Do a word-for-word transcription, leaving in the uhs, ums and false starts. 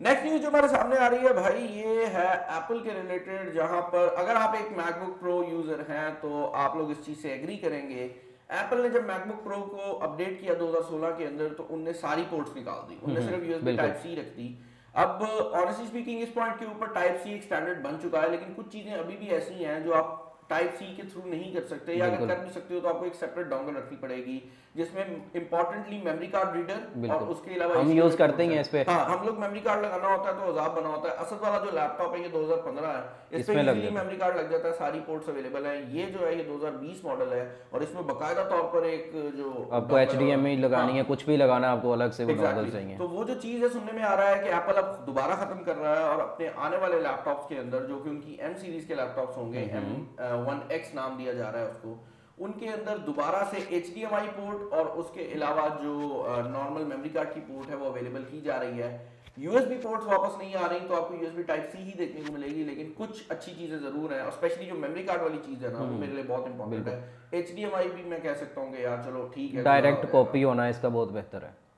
Next news जो हमारे सामने आ रही है भाई, ये है एप्पल के रिलेटेड, जहां पर अगर आप एक मैकबुक प्रो यूजर हैं तो आप लोग इस चीज से एग्री करेंगे। एप्पल ने जब मैकबुक प्रो को अपडेट किया दो हज़ार सोलह के अंदर तो उनने सारी पोर्ट्स निकाल दी, उनने सिर्फ यूएसबी टाइप सी रख दी। अब ऑनेस्टली स्पीकिंग इस पॉइंट के ऊपर टाइप सी एक स्टैंडर्ड बन चुका है, लेकिन कुछ चीजें अभी भी ऐसी हैं जो आप टाइप सी के थ्रू नहीं कर सकते, या अगर कर भी सकते हो तो आपको एक सेपरेट डोंगल रखनी पड़ेगी जिसमें इंपॉर्टेंटली मेमोरी कार्ड रीडर और उसके अलावा हम यूज करते हैं इस पे। हाँ, हम लोग मेमोरी कार्ड लगाना होता है तो अजाब बना होता है। असद वाला जो लैपटॉप है ये दो हज़ार पंद्रह है, इस पे इजीली मेमोरी कार्ड लग जाता है, सारी पोर्ट्स अवेलेबल है। ये जो है ये दो हज़ार बीस मॉडल है और इसमें बकायदा तौर पर एक जो आपको एचडीएमआई लगानी है, कुछ भी लगाना है आपको अलग से वो डोंगल चाहिए। तो वो जो चीज है सुनने में आ रहा है कि एप्पल अब दोबारा खत्म कर रहा है और अपने आने वाले लैपटॉप्स के अंदर जो कि उनकी एम सीरीज के लैपटॉप्स होंगे, एम वन एक्स नाम दिया जा रहा है उसको, उनके अंदर दोबारा से H D M I port और उसके अलावा जो नॉर्मल मेमोरी कार्ड की पोर्ट है वो अवेलेबल की जा रही है। यूएसबी पोर्ट्स वापस नहीं आ रही तो आपको यूएसबी टाइप सी ही देखने को मिलेगी, लेकिन कुछ अच्छी चीजें जरूर हैं और स्पेशली जो मेमोरी कार्ड वाली चीज है ना वो मेरे लिए बहुत इंपॉर्टेंट है। एच डी एम आई भी मैं कह सकता हूँ कि यार चलो ठीक है, डायरेक्ट कॉपी होना इसका बहुत बेहतर है।